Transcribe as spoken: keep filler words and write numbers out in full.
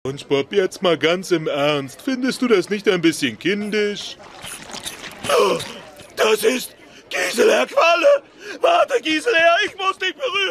SpongeBob, jetzt mal ganz im Ernst. Findest du das nicht ein bisschen kindisch? Oh, das ist Gisela Qualle! Warte, Gisela, ich muss dich berühren!